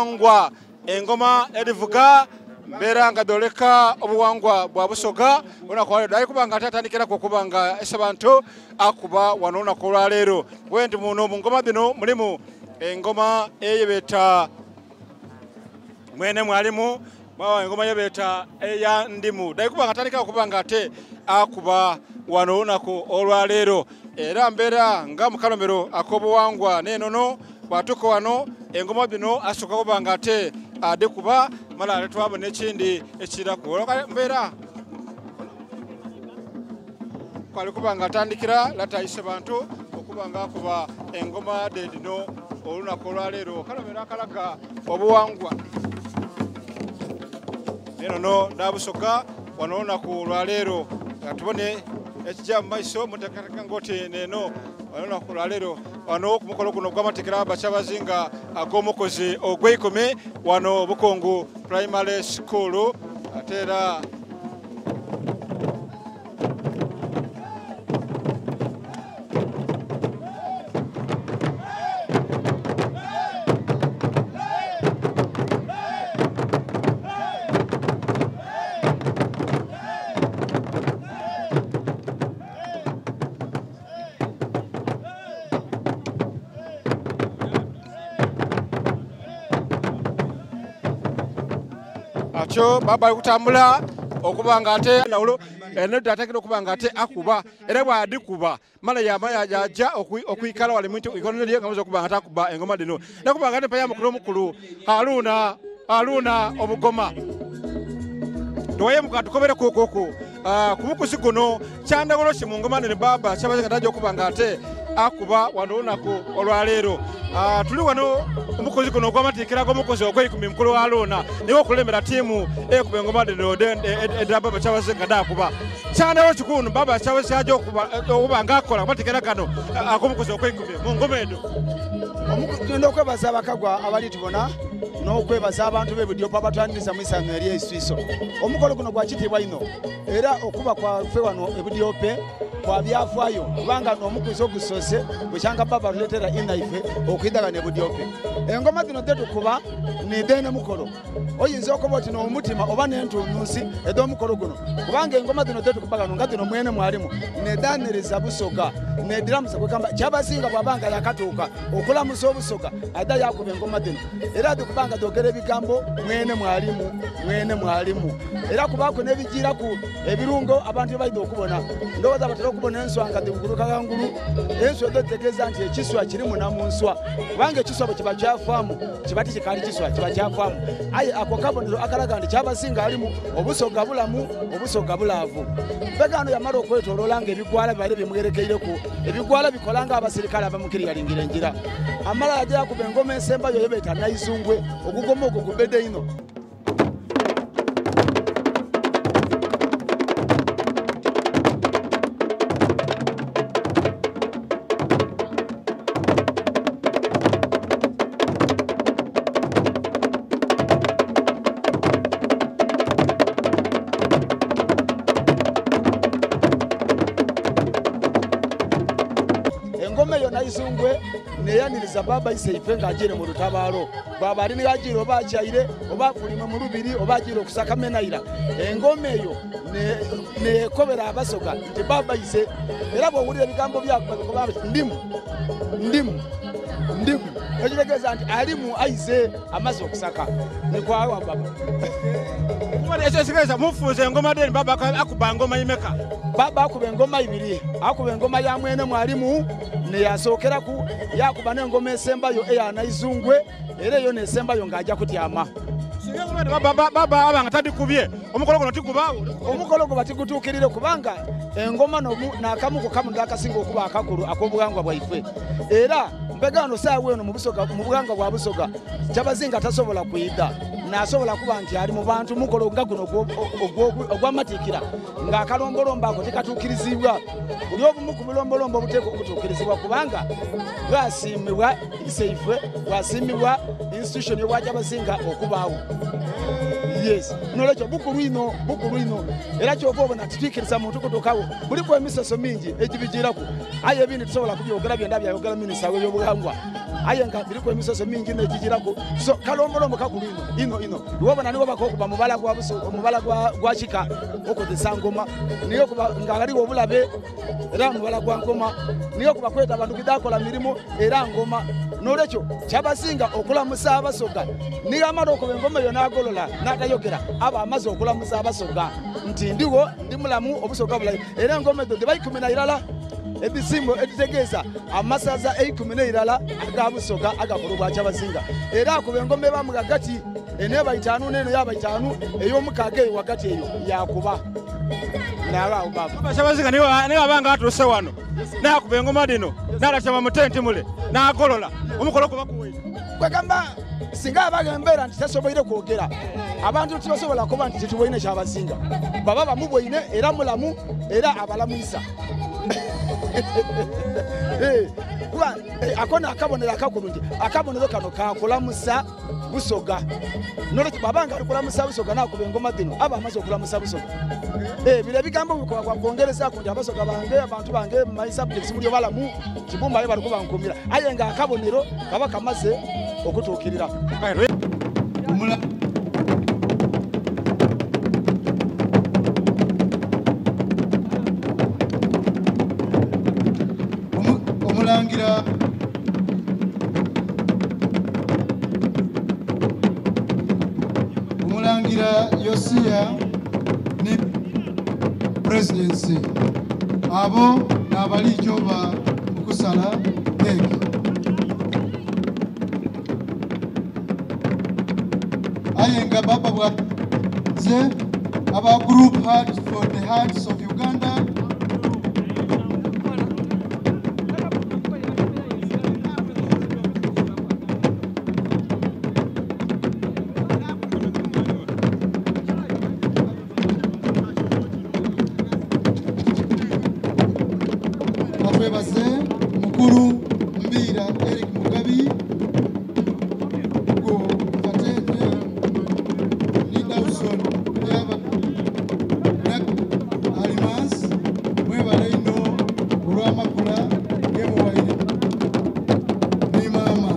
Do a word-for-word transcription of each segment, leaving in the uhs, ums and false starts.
ngwa engoma edivuga mbera nga doleka obuwangwa bwa Busoga ona kwa dai kubanga tatandikira ko kubanga esabantu akuba wanona ko lero wendi muno mu ngoma bino mulimu engoma eyebeta mwene mwalimu bawa engoma yebeta eya ndimu dai kubanga tatandikira kubanga ate akuba wanona ko olwalero era mbera nga mukalomero akobuwangwa nenono batuko wano engoma bino asuka kubanga ate ade kuba mala twabone ekindi ekira ko mbera kwali kubanga atandikira latayise bantu okubanga kuba engoma de dino oluna ko lero kalomera kalaga obuwangwa neno no dabusoka wanaona ku lero atubone ekijja maiso mutakataka ngote neno wanaona ku lero wano kumukolo kuno gwamatikira bachabazinga agomukozi ogweikome wano Bukongu Primary School atera acho baba kutambula okubanga ate nawulo ene datakira okubanga ate akuba era bwa adikuba mala yama yaja okuyikala wali muntu ikonere ngamuzo kubanga atakuba engoma dino nakubanga ate paya mukulu mukulu Haruna Haruna obugoma toye mukatukobere kokoko ah kumukusiguno cyanda goloshi mu ngoma ne baba cyabaze kataje okubanga ate akuba wanona ko olwalero ah tuli wano umukozi kuno gwamatikira ko mukozi okweikumi mukulu wa Haruna niwo kulemera timu ekube ngoma dino edaba cyabaze kada kuba cyane wo chikunu baba cyabaze cyaje okuba obanga akola kwatikira kano akomukozi okweikumi mu ngoma edo omukundo kwebaza abakagwa abali tubona no kwebaza abantu bebudio papa twandisa mwisano eri eswiso omukolo kuno gwa kitibwa ino era okuba kwa fe wano ebudio pe kwa byafwayo banga no mukuzo gusose bushanga baba ruletera inaife okwidaga ne budio pe engoma dino tetu kuba ni dene mukolo oyinzo ko boti no mutima oba nentu nusi edo mukolo kuno kubanga engoma dino tetu kubaga no ngati no mwene mwalimu ne daniriza Busoga ne drums kwekamba chabasinga bwabanga yakatuka okula muso Busoga ada yakube engoma dino era dukubanga dogere bigambo mwene mwalimu mwene mwalimu era kubako nebigira ku ebirungo abantu bayido okubona ndoza batero kubona enswanga diguruka kanguru enso dotegeza nti ekiswa kiri munamunswa kubanga ekiswa bwe kiba kyafamu kibati kikali kiswa kiba kyafamu aye ako kabonero akalaga ndi kyabasinga alimu Obusoga bulamu Obusoga bulavu begano yamara okwetololanga ebigwala bali bimugerekeire ku ebigwala bikolanga abasirikale abamukiri yalingira njira amala yajja ku bengoma ensemba yo yebeta nayizungwe okugoma okwo kubede ino engoma yo nayizungwe neyaniriza baba iseife ngajire mu rutabaro baba ari nigajiro bachaire obafulima mu rubiri obajiro kusaka menaira engoma yo ne ne kobera Abasoga nti baba ise era bwo wulira bigambo byako baba ndimu ndimu ndimu ejiregeza nti alimu aize amazo kusaka ne kwa baba mwale ese sigeza mufuze engoma deni baba akuba ngoma imeka baba akuba engoma ibiri akuba engoma ya mwene mwalimu ne yasokera ku yakuba n'engoma esembayo eya nayizungwe era yo nesembayo ngajja kutyama baba baba abanga tadikubye omukolo gono tikubawo omukolo go batikutukirire kubanga engoma no nakamuko kamu ndakasinga okuba akakulu akobugangwa bwaife era mbegano sawe no mu Busoga mu buganga bwa Busoga kyabazinga tasobola kuyida nasobola kuba nti ali mu bantu mukolo ngaguno ogwamatikira nga akalombolomba ako tekatukirizibwa buli obumu ku bulombolombo buteko okutukirizibwa kubanga bwasimibwa iseife bwasimibwa institution y'obwajabazinga okubaawo yes nolecho bukulu ino bukulu ino era kyova obona titikiriza muntu kutokawo buliko emisoso mingi ejibijirako aye bini tusobola kubyogera byenda byayogera minisita w'ebyobugangwa ayenga biliko emisoso mingi nejijirako so kalombolomo kakulino ino ino wobona niwo bakokuba mubala gwa buso mubala gwa gwa chika okozesa ngoma niyo kuba ngagari obulabe era mubala gwa ngoma niyo kuba kweta abantu kidakola mirimo era ngoma nolecho kyabasinga okulamusa abasoga niyo amalo ko ngoma yo nagolola natayogera aba amaze okulamusa abasoga nti ndiwo ndi mulamu obusoga bulayi era ngoma ezo debayikumina irala ebisimbo editegeza amasaza eikumina irala agabusoga agakolobwa kyabasinga era akube ngoma bamu gagati ene bayitanu neno yaba itanu eyo mukage wakati eyo yakuba nala ubaba kyabasinga niwa niwa banga atuse wano nakube ngoma dino nala chama mutenti mule nagolola omukolo ko bakuwe kwegamba singa abagembera nti tasoboire kwogera abantu tibasobola kuba nti tituboine kyabasinga baba bamubwoine era mulamu era abalamisa eh kuba akona akabonera akakulungi akabonero kano kakulamusa busoga noleti babanga alikulamusa busoga nakube ngoma dino aba amaze okulamusa busoga eh bile bigambo bikwa kwa kuongereza kundi abasoga bange abantu bange my subjects muri balamu kibumba ayo bali kubankumira ayenga akabonero kaba kamaze okutukirira omulangira omulangira Yosia ni presidency abo nabali choba kusala keke ayenga baba bwa ze aba group heart for the hearts of Uganda Baze mukuru mbira Eric Mugabi go atende ni Dawson yaba Black Alimas mweba leino urama kula gemo waile ni mama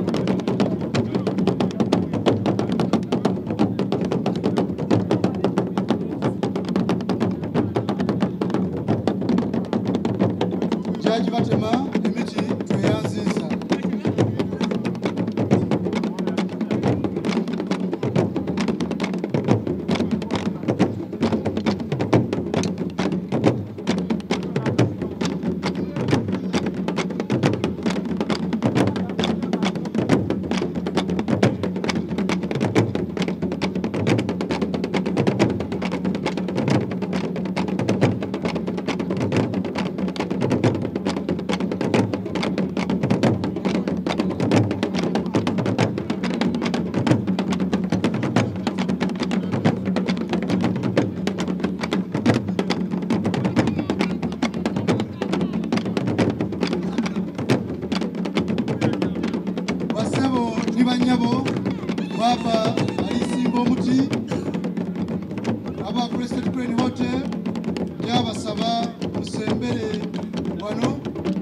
Jaji Batema emiti tuyanziza Nyabo baba alisimbo muti aba Crescent Crane Hotel yabasaba musembere wano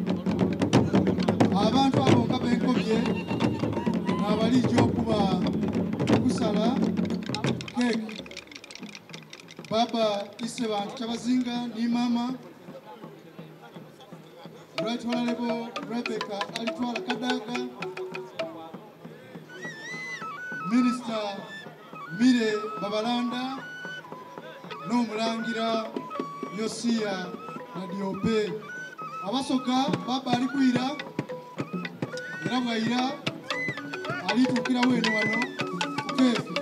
abantu abo kabenkobye nabali jo kuba kusala cake baba iseba chabazinga ni mama Right Honorable Rebecca alitwala kadaga Minister Mire Babalanda no mulangira Yosia na Diope abasoka baba alikuira era bwaira alitukira weno wano kefu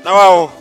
Na wao